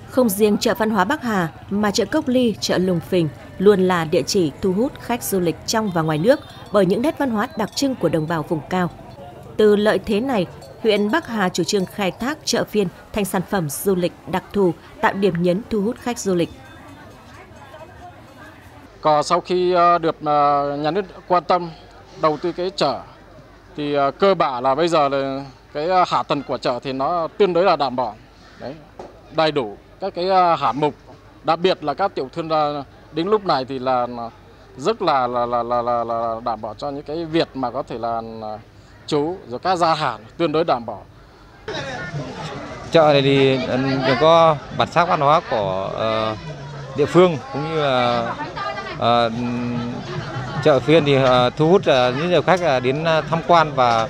Không riêng chợ văn hóa Bắc Hà mà chợ Cốc Ly, chợ Lùng Phình luôn là địa chỉ thu hút khách du lịch trong và ngoài nước bởi những nét văn hóa đặc trưng của đồng bào vùng cao. Từ lợi thế này, huyện Bắc Hà chủ trương khai thác chợ phiên thành sản phẩm du lịch đặc thù, tạo điểm nhấn thu hút khách du lịch. Còn sau khi được nhà nước quan tâm đầu tư cái chợ thì cơ bản là bây giờ là cái hạ tầng của chợ thì nó tương đối là đảm bảo. Đấy, đầy đủ các cái hạng mục, đặc biệt là các tiểu thương đến lúc này thì là rất là đảm bảo cho những cái việc mà có thể là chú rồi các gia hạn tương đối đảm bảo. Chợ này thì có bản sắc văn hóa của địa phương cũng như là chợ phiên thì thu hút rất nhiều khách đến tham quan và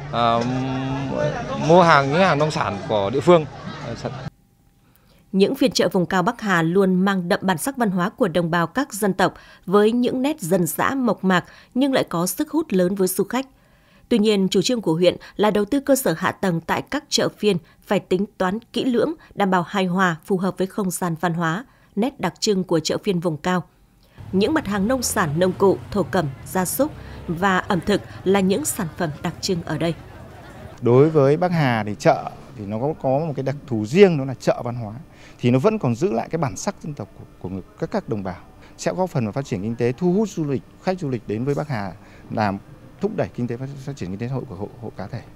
mua những hàng nông sản của địa phương. Những phiên chợ vùng cao Bắc Hà luôn mang đậm bản sắc văn hóa của đồng bào các dân tộc với những nét dân dã mộc mạc nhưng lại có sức hút lớn với du khách. Tuy nhiên, chủ trương của huyện là đầu tư cơ sở hạ tầng tại các chợ phiên phải tính toán kỹ lưỡng, đảm bảo hài hòa, phù hợp với không gian văn hóa, nét đặc trưng của chợ phiên vùng cao. Những mặt hàng nông sản, nông cụ, thổ cẩm, gia súc và ẩm thực là những sản phẩm đặc trưng ở đây. Đối với Bắc Hà thì chợ thì nó có một cái đặc thù riêng, đó là chợ văn hóa. Thì nó vẫn còn giữ lại cái bản sắc dân tộc của các đồng bào, sẽ góp phần vào phát triển kinh tế, thu hút du lịch, khách du lịch đến với Bắc Hà, làm thúc đẩy kinh tế phát triển kinh tế xã hội của hộ cá thể.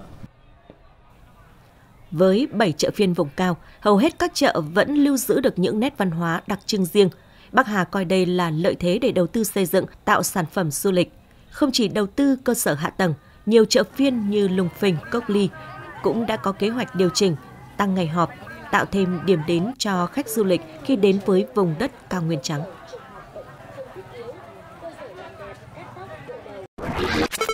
Với 7 chợ phiên vùng cao, hầu hết các chợ vẫn lưu giữ được những nét văn hóa đặc trưng riêng. Bắc Hà coi đây là lợi thế để đầu tư xây dựng, tạo sản phẩm du lịch. Không chỉ đầu tư cơ sở hạ tầng, nhiều chợ phiên như Lùng Phình, Cốc Ly cũng đã có kế hoạch điều chỉnh, tăng ngày họp, tạo thêm điểm đến cho khách du lịch khi đến với vùng đất cao nguyên trắng.